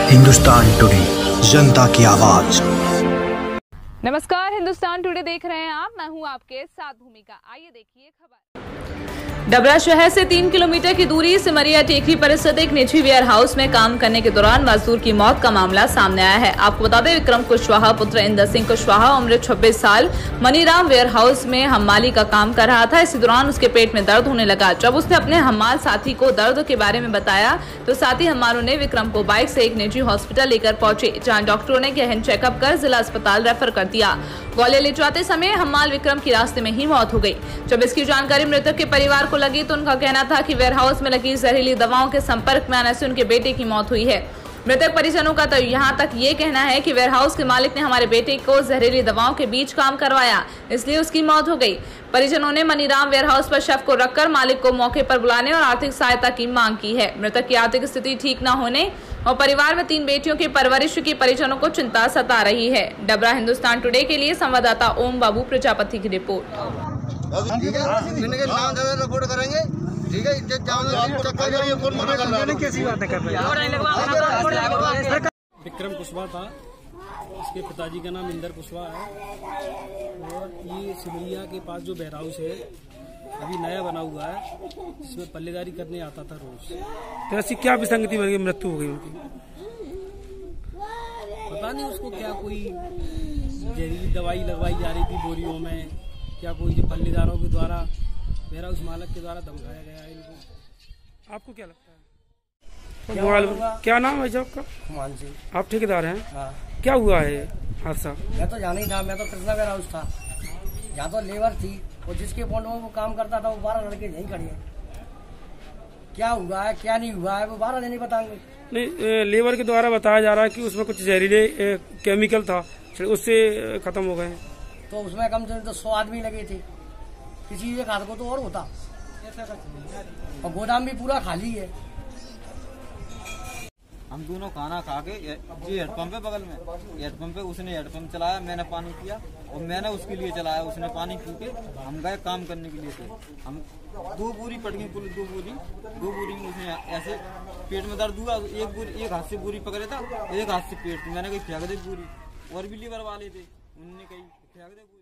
Hindustan today, जनता की आवाज। नमस्कार, हिंदुस्तान टुडे देख रहे हैं आप। मैं हूं आपके साथ भूमिका। आइए देखिए खबर। डबरा शहर से 3 किलोमीटर की दूरी सिमरिया टेकरी पर स्थित एक निजी वेयर हाउस में काम करने के दौरान मजदूर की मौत का मामला सामने आया है। आपको बता दें, विक्रम कुशवाहा पुत्र इंदर सिंह कुशवाहा उम्र 26 साल मनीराम वेयर हाउस में हम्माली का काम कर रहा था। इसी दौरान उसके पेट में दर्द होने लगा। जब उसने अपने हम्माल साथी को दर्द के बारे में बताया तो साथी हम्मालों ने विक्रम को बाइक से एक निजी हॉस्पिटल लेकर पहुंचे, जहाँ डॉक्टरों ने गहन चेकअप कर जिला अस्पताल रेफर कर दिया। ग्वालियर ले जाते समय हम्माल विक्रम की रास्ते में ही मौत हो गई। जब इसकी जानकारी मृतक के परिवार को लगी तो उनका कहना था कि वेयर हाउस में लगी जहरीली दवाओं के संपर्क में आने से उनके बेटे की मौत हुई है। मृतक परिजनों का तो यहाँ तक ये कहना है कि वेयर हाउस के मालिक ने हमारे बेटे को जहरीली दवाओं के बीच काम करवाया, इसलिए उसकी मौत हो गई। परिजनों ने मनीराम वेयर हाउस पर शव को रखकर मालिक को मौके पर बुलाने और आर्थिक सहायता की मांग की है। मृतक की आर्थिक स्थिति ठीक न होने और परिवार में 3 बेटियों की परवरिश की परिजनों को चिंता सता रही है। डबरा हिंदुस्तान टुडे के लिए संवाददाता ओम बाबू प्रजापति की रिपोर्ट। ठीक है, कैसी बातें कर रहे हैं? विक्रम कुशवाहा था, इसके पिताजी का नाम इंदर कुशवाहा है और ये सिमरिया के पास जो वेयर हाउस है अभी नया बना हुआ है, जिसमें पल्लेदारी करने आता था रोज। तो ऐसी क्या विसंगति बन गई, मृत्यु हो गई उनकी? पता नहीं उसको क्या कोई जहरीली दवाई लगवाई जा रही थी बोरियों में, क्या कोई जो पल्लेदारों के द्वारा वेयर हाउस मालिक के द्वारा धमकाया गया है इनको। आपको क्या लगता है? क्या नाम है आपका? खुमान सिंह। आप ठेकेदार हैं? हाँ। क्या हुआ है हादसा? मैं तो जाना ही था, मैं तो कृष्णा वेयर हाउस था, यहाँ तो लेबर थी और जिसके पॉइंट में वो काम करता था वो 12 लड़के यहीं खड़े हैं। क्या हुआ है क्या नहीं हुआ है वो 12 नहीं बताएंगे। नहीं, लेबर के द्वारा बताया जा रहा है कि उसमें कुछ जहरीले केमिकल था, उससे खत्म हो गए। तो उसमें कम से कम तो 100 आदमी लगे थे, किसी एक हाथ को तो और होता, और गोदाम भी पूरा खाली है। हम दोनों खाना खा के जी हेडपंप है बगल में, हेडपंप पे उसने हेडपंप चलाया, मैंने पानी पिया और मैंने उसके लिए चलाया। उसने पानी पी के हम गए काम करने के लिए थे। हम 2 बोरी पट गई, कुल 2 बोरी में उसने ऐसे पेट में दर्द हुआ। एक हाथ से बोरी पकड़े था, एक हाथ से पेट। मैंने कही फेंक दे बोरी, और भी लीवर वाले थे, उन्होंने कही फेंक दे।